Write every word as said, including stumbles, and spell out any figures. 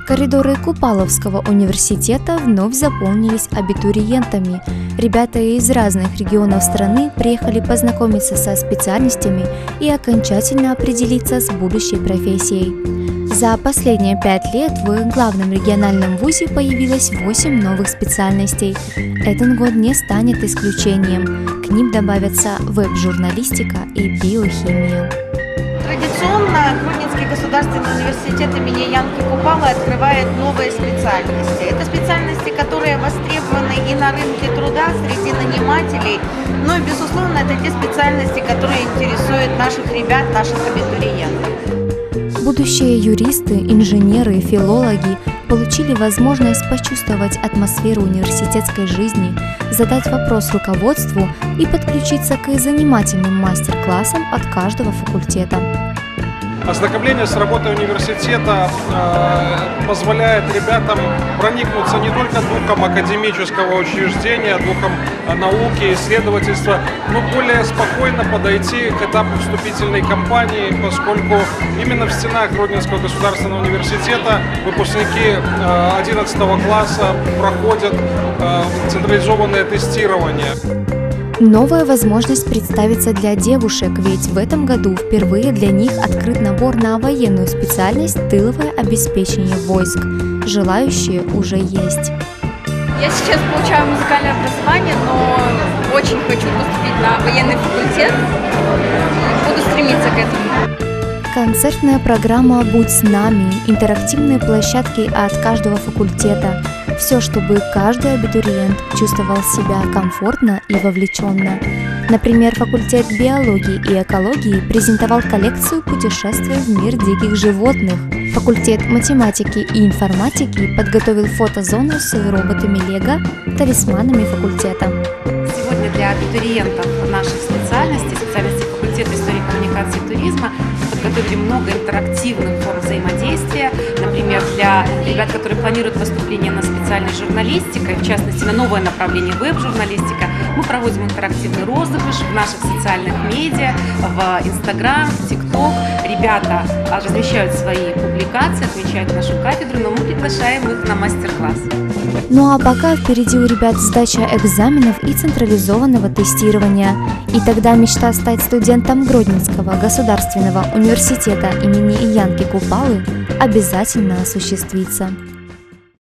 Коридоры Купаловского университета вновь заполнились абитуриентами. Ребята из разных регионов страны приехали познакомиться со специальностями и окончательно определиться с будущей профессией. За последние пять лет в главном региональном вузе появилось восемь новых специальностей. Этот год не станет исключением. К ним добавятся веб-журналистика и биохимия. Традиционно Гродненский государственный университет имени Янки Купалы открывает новые специальности. Это специальности, которые востребованы и на рынке труда среди нанимателей, но и, безусловно, это те специальности, которые интересуют наших ребят, наших абитуриентов. Будущие юристы, инженеры, филологи получили возможность почувствовать атмосферу университетской жизни, задать вопрос руководству и подключиться к занимательным мастер-классам от каждого факультета. Ознакомление с работой университета э, позволяет ребятам проникнуться не только духом академического учреждения, духом науки, исследовательства, но более спокойно подойти к этапу вступительной кампании, поскольку именно в стенах Гродненского государственного университета выпускники э, одиннадцатого класса проходят э, централизованное тестирование. Новая возможность представиться для девушек, ведь в этом году впервые для них открыт набор на военную специальность «Тыловое обеспечение войск». Желающие уже есть. Я сейчас получаю музыкальное образование, но очень хочу поступить на военный факультет. Буду стремиться к этому. Концертная программа «Будь с нами», интерактивные площадки от каждого факультета. Все, чтобы каждый абитуриент чувствовал себя комфортно и вовлеченно. Например, факультет биологии и экологии презентовал коллекцию путешествий в мир диких животных. Факультет математики и информатики подготовил фотозону с роботами Лего, талисманами факультета. Сегодня для абитуриентов наших специальностей, специальностей факультета истории, коммуникации и туризма, подготовили много интерактивных форм взаимодействия. Например, для ребят, которые планируют поступление на специальность журналистика, в частности на новое направление веб-журналистика, мы проводим интерактивный розыгрыш в наших социальных медиа, в Инстаграм, в ТикТок. Ребята размещают свои публикации, отмечают нашу кафедру, но мы приглашаем их на мастер-класс. Ну а пока впереди у ребят сдача экзаменов и централизованного тестирования. И тогда мечта стать студентом Гродненского государственного университета имени Янки Купалы обязательно осуществится.